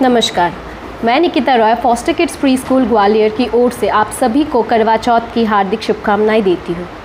नमस्कार, मैं Nikita Roy foster kids pre school Gwalior की ओर से आप सभी को करवा चौथ की हार्दिक शुभकामनाएं देती हूँ।